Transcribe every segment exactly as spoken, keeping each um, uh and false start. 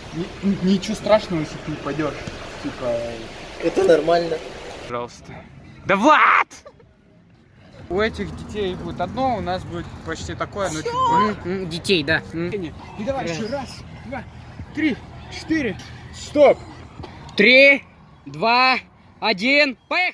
Ничего страшного, если ты упадешь. Типа... Это нормально. Пожалуйста. Да Влад! У этих детей будет одно, у нас будет почти такое, но чуть больше. Детей, да. И давай еще раз, два, три, четыре. Стоп! Три, два, один, поехали!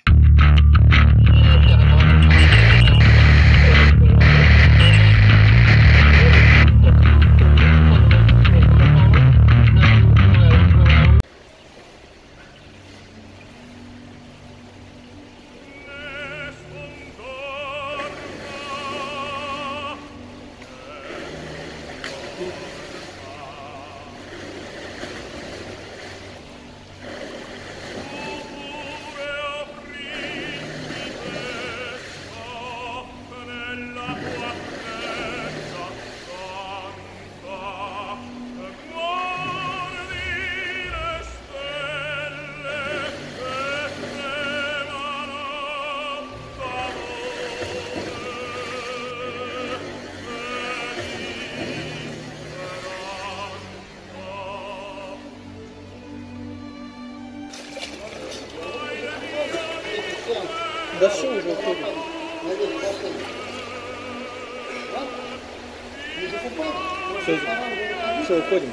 Да все уже уходит. Все, все, уходим.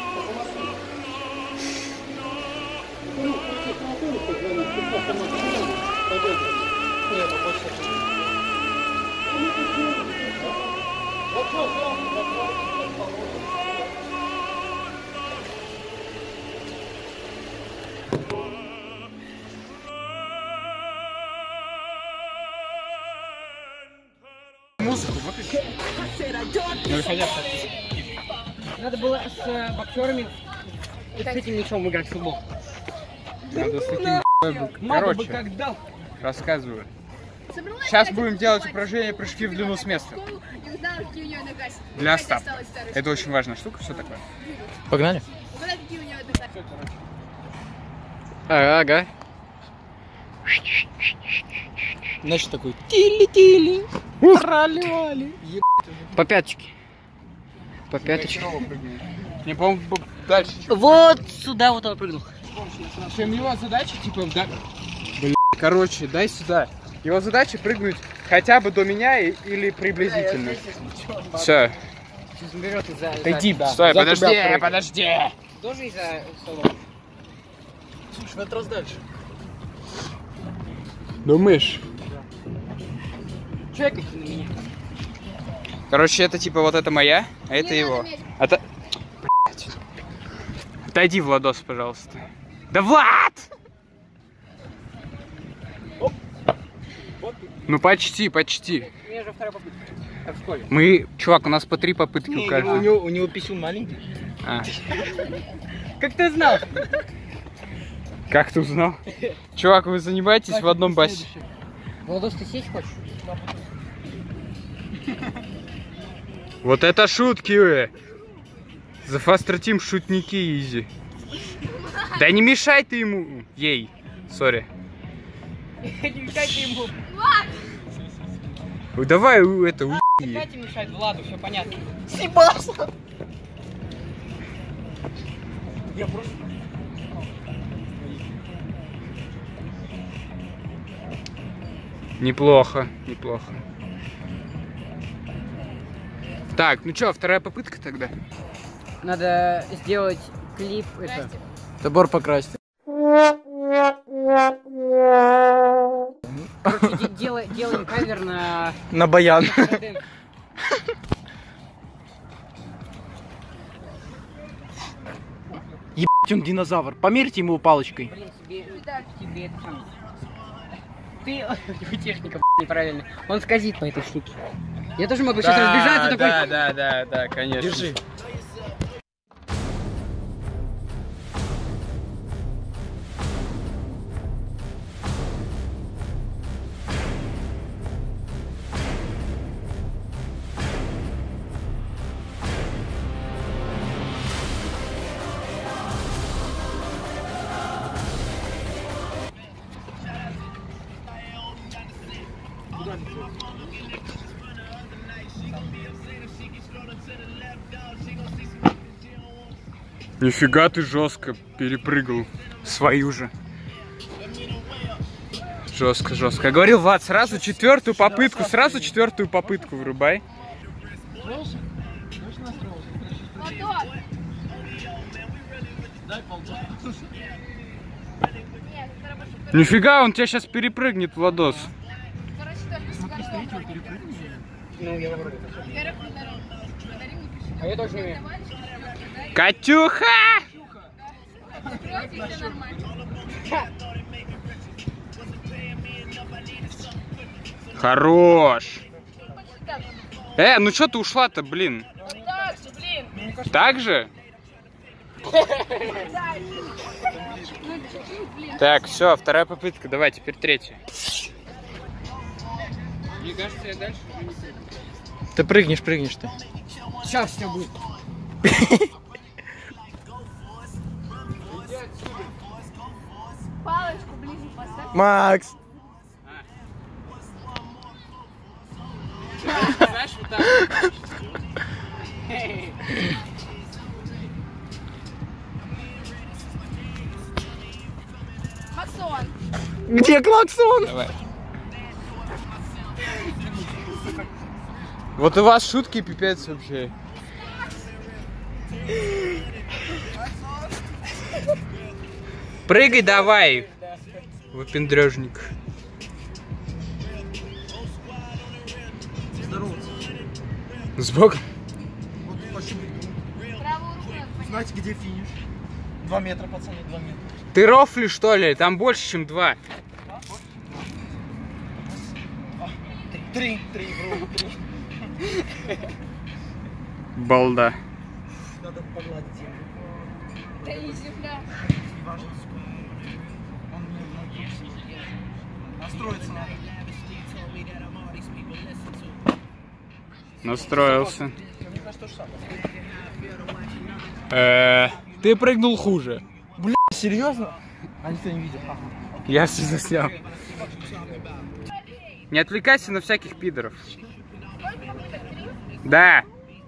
Музыку выключи. Не выходя, Надо было с э, боксерами и с этим мячом играть в футбол. надо с таким Короче, Короче, как дал. рассказываю. Сейчас будем делать упражнение прыжки в длину с места. Для старта. Это очень важная штука, все такое. Погнали. Ага, ага. Значит такой тили-тили, трали-вали. По пяточке. По пяточке. Не, по-моему, дальше. Вот сюда вот он прыгнул. Чем его задача, типа, да... Блин, короче, дай сюда. Его задача прыгнуть хотя бы до меня и- или приблизительно. Все. Сейчас он берет из-за... Иди, да. стой, За подожди, тебя прыгай. подожди. Тоже из-за соло. Слушай, в этот раз дальше. Думаешь? Чекайте на меня. Короче, это типа вот это моя, а это его. Это... Блядь. Отойди, Владос, пожалуйста. Да Влад! Ну почти, почти. У меня же вторая попытка. Как в школе. Мы, чувак, у нас по три попытки у У каждого. него, у него писюн маленький. А. Как ты знал? Как ты узнал? Чувак, вы занимаетесь в одном басе. Владос, ты сесть хочешь? Вот это шутки, вы! За Faster Team шутники изи. Да не мешай ты ему. Ей. Сори. Не мешайте ему. Ой, давай у- это уебни. Катя мешает Владу, все понятно. Сибаса! Я просто... Неплохо, неплохо. Так, ну что, вторая попытка тогда? Надо сделать клип. Это. Забор покрасить. Короче, де- дела- делаем кавер на... На баян. Ебать, он динозавр. Померьте ему палочкой. Блин, тебе, тебе это сам. Ты, техника, неправильно. Он скользит по этой штуке. Я тоже могу сейчас разбежаться такой. Да, да, да, да, конечно. Держи. Нифига ты жестко перепрыгал свою же. Жестко, жестко. Я говорил, Влад, сразу четвертую попытку, сразу четвертую попытку вырубай. Нифига, он тебя сейчас перепрыгнет, Владос. Ну, я говорю. А я тоже не умею. Катюха! Хорош! Э, ну что ты ушла-то, блин? Так же, блин. Так же? Так, все, вторая попытка. Давай, теперь третья. Мне кажется, я дальше уже не прыгну. Ты прыгнешь, прыгнешь ты. Сейчас все будет. Палочку ближе поставь. Макс! Знаешь, вот так. Максон. Где клаксон? Давай. Вот у вас шутки пипец вообще. Прыгай давай, выпендрежник. С Богом. Правую руку надо поднять. Знаете, где финиш? Два метра, пацаны, два метра. Ты рофли, что ли? Там больше, чем два. Три, три, бро, три. Балда. Надо погладить землю. Да и земля. Неважно, сколько. Он мне настроиться надо. Настроился. Мне кажется, то же самое. Э, Ты прыгнул хуже. Бля, серьезно? А никто не видел. Ага. Я все заснял. Не отвлекайся на всяких пидоров. Да.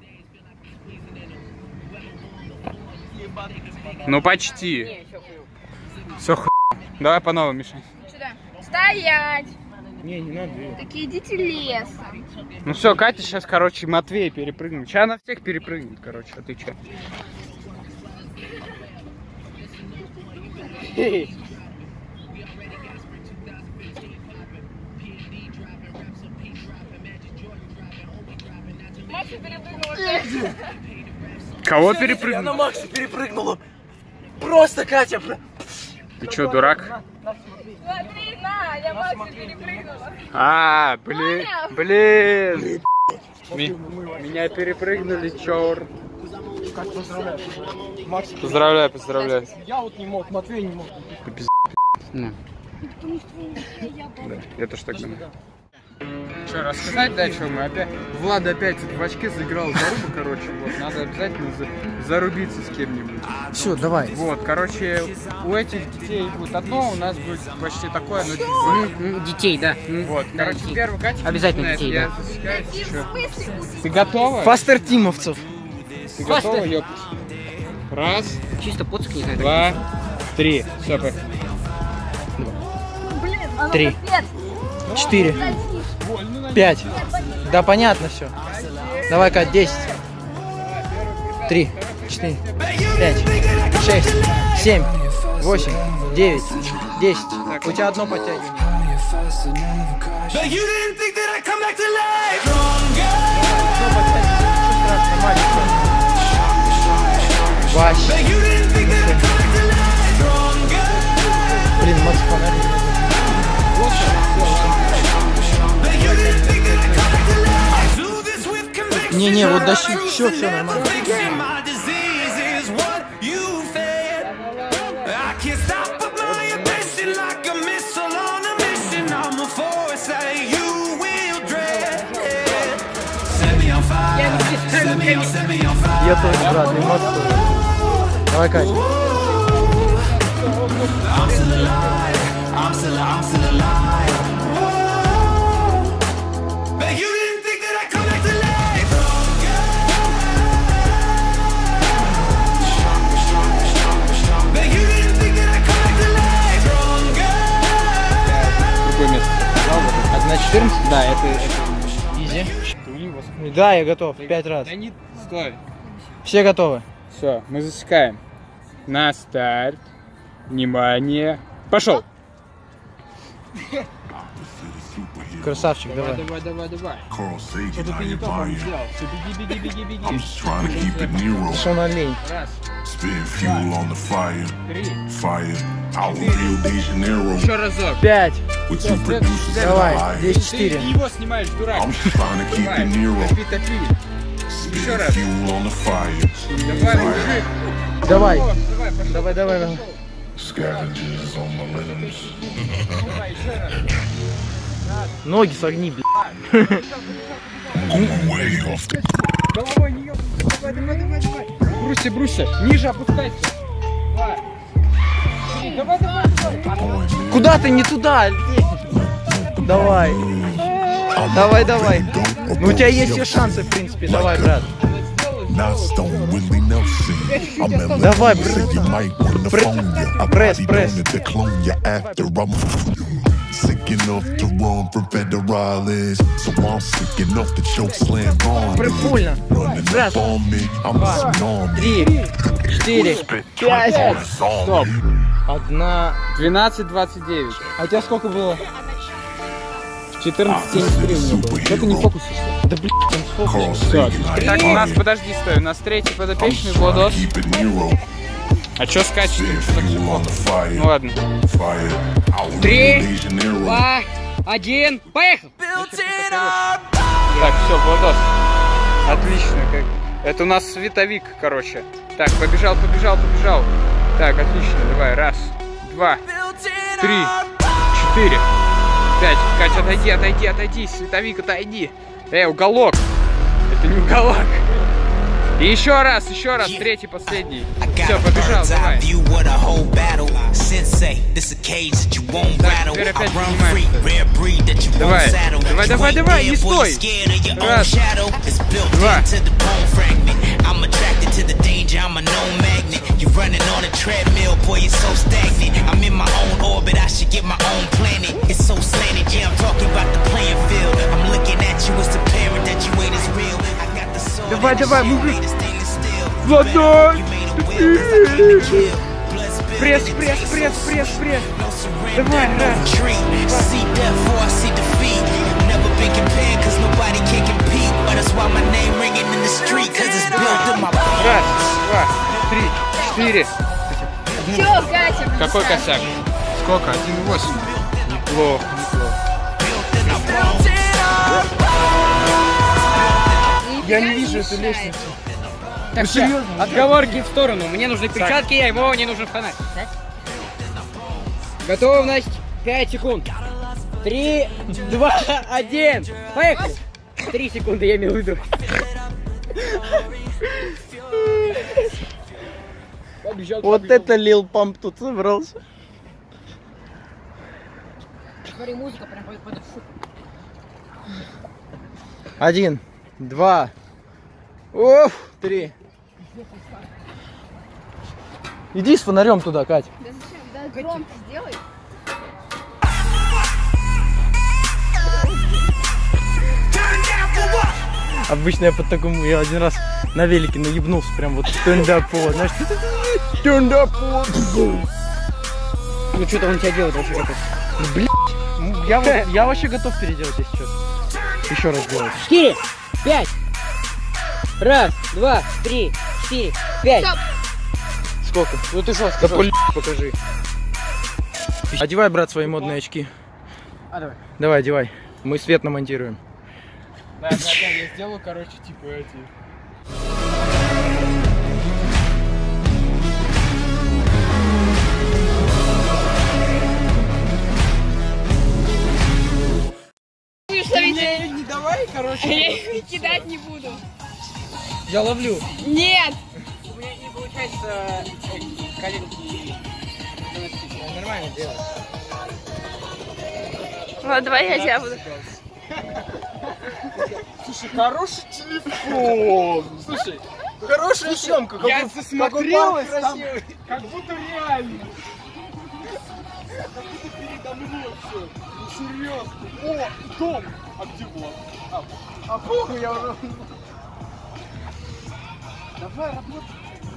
Ну почти. Не, все хуй. Все хуй. Давай по новой, Миша. Сюда. Стоять. Не, не надо. Такие идите лесом. Ну все, Катя сейчас, короче, Матвея перепрыгнет. Сейчас она всех перепрыгнет, короче. А ты че? Макса перепрыгнула. Кого Она перепрыгнул? Макса перепрыгнула. Просто Катя. Ты че, дурак? Смотри, на, я Макса перепрыгнула. А, блин, блин. Ми- Меня перепрыгнули, черт. Как поздравляю. Макс, Поздравляю, поздравляю. я вот не мог, Матвей не мог. На. Да, я тоже так думаю. Что, рассказать, да, что мы опять... Влад опять в очки заиграл зарубу, короче, вот, надо обязательно за- зарубиться с кем-нибудь. Все, давай. Вот, короче, у этих детей будет одно, у нас будет почти такое, но... Ну, ну, детей, да. Ну, Вот, да, короче, детей. первый Катя... Обязательно начинает, детей, я да. засекаюсь, Какие в чё. смысле? Ты готова? Фастер Тимовцев. Ты Фастер. готова, ёпт? Раз, Чисто поцик, не знаю. два, три. Все, поехали. Блин, оно Три. капец. Четыре. Подожди. Пять. Да понятно все. Давай, Кать, десять. Три. Четыре. Пять. Шесть. Семь. Восемь. Девять. Десять. У тебя одно подтягивание. But you didn't think that I'd come back to life. Одно подтягивание. Ничего страшного, нормально. Вась. But you didn't think that I'd come back to life. Stronger. Блин, Макс, фонарь. But you didn't think that I'd come back to life. Do this with conviction. Не-не, вот дальше все, все нормально. My disease is what you fed. I can't stop but my ambition like a missile on a mission. I'm a force that you will dread. Set me on fire. Set me on, set me on fire. Я тоже, брат, эмоции. Давай, Кать. I'm still alive. I'm still, I'm still alive. But you didn't think that I'd come back to life. Stronger, stronger, На четырнадцать? Да, это... это... Изи. Да, я готов. Пять раз. Да не... Стой. Все готовы? Все, мы засекаем. На старт. Внимание. Пошел. Красавчик, давай. Давай, давай, давай. Carl Sagan, Что-то how ты не you то buying? взял. Все, беги, беги, беги, беги. I'm just trying to keep it Nero. Что на лень? Раз, Spitting fuel on the fire, три. fire. Out in Rio de Janeiro Еще разок. Пять. with two producers in Давай. the Здесь Ты четыре. его снимаешь, дурак. I'm just trying to keep Давай, it Nero. топи, топи. Еще Spitting раз. fuel on the fire. Давай, мужик. Давай. О, Давай, пошел. Давай, давай, давай. Scavengers on my limbs. Давай, еще раз. Ноги согни, блядь. I'm going way off the Головой не еб. Давай, давай, давай, давай. Брусья, брусья. Ниже опускайся. Два. Три. Давай, давай, давай. point, man. Куда ты? Не туда. Давай. Давай, давай. Ну у тебя есть все шансы, в принципе. Давай, брат. Not Stone Willie Nelson. I'm in Давай, love, so you might wanna phone ya. I Пресс, probably пресс. don't need to clone ya after I'm sick enough to run from federales. So I'm sick enough to choke slam on you. Прикольно. Running Раз, up on me, I'm a tsunami. Три, четыре, пять. Стоп. Одна. двенадцать двадцать девять. А у тебя сколько было? четырнадцать семьдесят три у меня было. Что ты не фокусишься? Да блядь, он сколько? Carl Все. Sagan, how you Так, у нас, buying? подожди, стой, у нас третий I'm подопечный just trying to Владос. keep it Nero. А чё скачет? Spitting Что так fuel легко? on the fire. Ну ладно. Fire. Out in Три, Rio de Janeiro. Два, один, поехал! Так, все, Владос. Отлично. Как... Это у нас световик, короче. Так, побежал, побежал, побежал. Так, отлично. Давай, раз, два, три, четыре, пять. Катя, отойди, отойди, отойди. Световик, отойди. Эй, уголок. Это не уголок. И еще раз, еще раз, третий, последний. Все, побежал, давай. Так, теперь опять поднимаешься. Давай, давай, давай, давай, не стой. Раз, два. I'm attracted to the danger, I'm a known magnet. You're running on a treadmill, boy, you're so stagnant. I'm in my own orbit, I should get my own planet. It's so slanted, yeah, I'm talking about the playing field. I'm looking at you as the parent that you ain't as real. I got the soul. Давай, давай, мужик. Владос! Пресс, пресс, пресс, пресс, пресс. Давай, раз. See death before I see defeat. Never been compared, cause nobody can compete. But that's why my name ringing in the street, cause it's built in my blood. Раз, два, три, четыре. Все, Катя. Какой косяк? Сколько? один восемь. Неплохо, неплохо. Я не вижу эту лестницу. Так, все, отговорки в сторону. Мне нужны перчатки, а ему не нужен фонарь. Так? Готовность. пять секунд. три, два, один. Поехали. три секунды, я имел в виду. Побежал, Вот побежал. это Лил Памп тут собрался. Смотри, музыка прям под под шутку. Один, два, оф, три. Иди с фонарем туда, Кать. Да зачем? Да громко сделай. Обычно я под такому, я один раз на велике наебнулся, прям вот стендапо, знаешь, стендапо. Ну что-то он тебя делает вообще как-то. Ну, блядь, я, вот- я вообще готов переделать, если честно. Еще раз делать. четыре, пять. Раз, два, три, четыре, пять. Стоп. Сколько? Ну ты что Да сказал? блядь, покажи. Одевай, брат, свои модные очки. А, давай. Давай, одевай. Мы свет намонтируем. Да, да, да, я сделаю, короче, типа эти. Вышло ведь. Не давай, короче. Я их кидать не буду. Я ловлю. Нет. У меня не получается коленки. Нормально делать. Ладно, давай я тебя буду. Слушай, хороший телефон. Слушай, Хорошая съемка. я засмотрелась там, как будто реально. Передо мной все. Ну серьезно. О, дом. А где вот? А, а похуй, я уже... Давай, работай.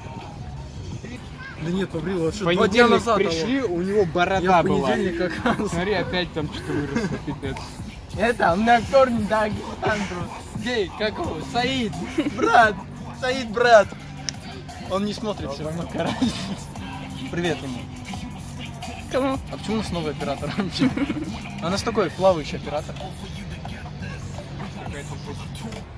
Да нет, побрил, вот что, В два дня понедельник назад пришли, у него борода Я в была. понедельник как... Смотри, опять там что-то выросло, пипец. Это, у меня вторник, да, Андро. Гей, как его? Саид, брат, Саид, брат. Он не смотрит все равно, короче. Привет ему. Кому? А почему у нас новый оператор вообще? А у нас такой плавающий оператор. Какая-то